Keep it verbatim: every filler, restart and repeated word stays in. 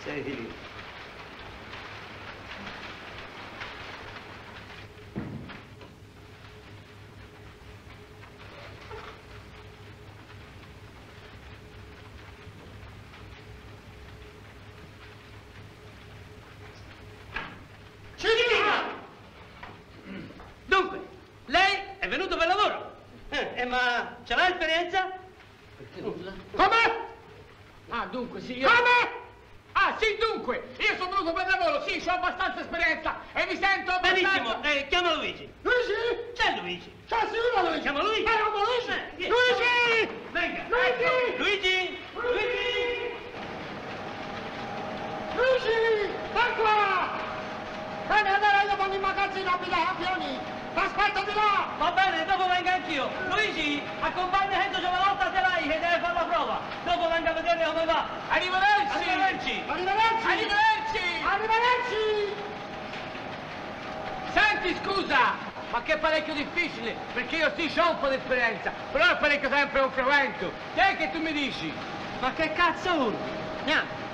Sediti lì. Dunque, lei è venuto per lavoro? Eh, eh, ma ce l'ha esperienza? Come? Ah, dunque, sì, io... Come? Ah, sì, dunque, io sono venuto per lavoro, sì, ho abbastanza esperienza e mi sento abbastanza... Benissimo, eh, chiama Luigi. Luigi? C'è Luigi. C'è sicuro Luigi? Chiama Luigi. Eh, chiamo Luigi! Eh, Luigi! Venga. Luigi! Luigi! Luigi! Luigi! Vai qua! Bene, allora io vado in magazzino a pigliare campioni! Aspettami là! Va bene, dopo venga anch'io. Luigi, accompagna Enzo Giovanotta a Telai che deve fare la prova. Dopo venga a vedere come va. Arrivederci! Arrivederci! Arrivederci! Arrivederci! Arrivederci! Senti, scusa, ma che è parecchio difficile, perché io sì ho un po' di esperienza, però è parecchio sempre un frequento. Che è che tu mi dici? Ma che cazzo urli? Niente.